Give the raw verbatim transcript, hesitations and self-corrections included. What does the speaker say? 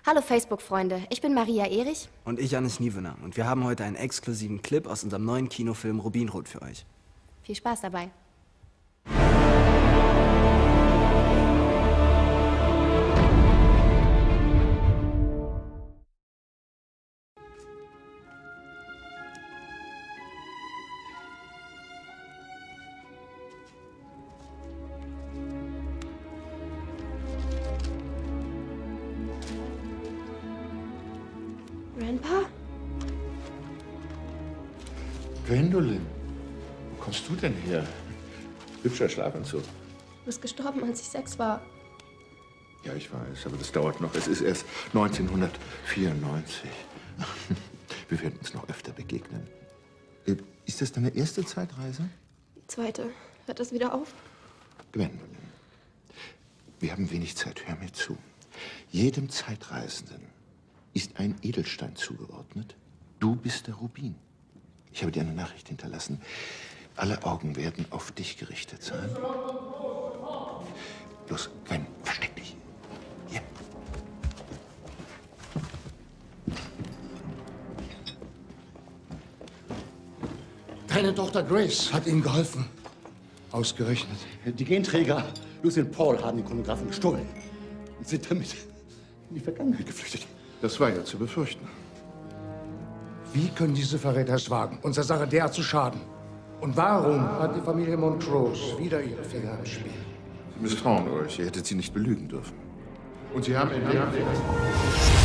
Hallo Facebook-Freunde, ich bin Maria Erich. Und ich, Hannes Nivener. Und wir haben heute einen exklusiven Clip aus unserem neuen Kinofilm Rubinrot für euch. Viel Spaß dabei. Grandpa? Gwendolyn, wo kommst du denn her? Hübscher Schlafanzug. Du bist gestorben, als ich sechs war. Ja, ich weiß, aber das dauert noch. Es ist erst neunzehnhundertvierundneunzig. Wir werden uns noch öfter begegnen. Ist das deine erste Zeitreise? Die zweite. Hört das wieder auf? Gwendolyn, wir haben wenig Zeit. Hör mir zu. Jedem Zeitreisenden ist ein Edelstein zugeordnet. Du bist der Rubin. Ich habe dir eine Nachricht hinterlassen. Alle Augen werden auf dich gerichtet sein. Los, Gwen, versteck dich. Hier. Deine Tochter Grace hat Ihnen geholfen. Ausgerechnet. Die Genträger Lucien Paul haben den Chronographen gestohlen und sind damit in die Vergangenheit geflüchtet. Das war ja zu befürchten. Wie können diese Verräter es wagen, unserer Sache derart zu schaden? Und warum hat die Familie Montrose wieder ihre Finger im Spiel? Sie misstrauen euch. Ihr hättet sie nicht belügen dürfen. Und sie haben in der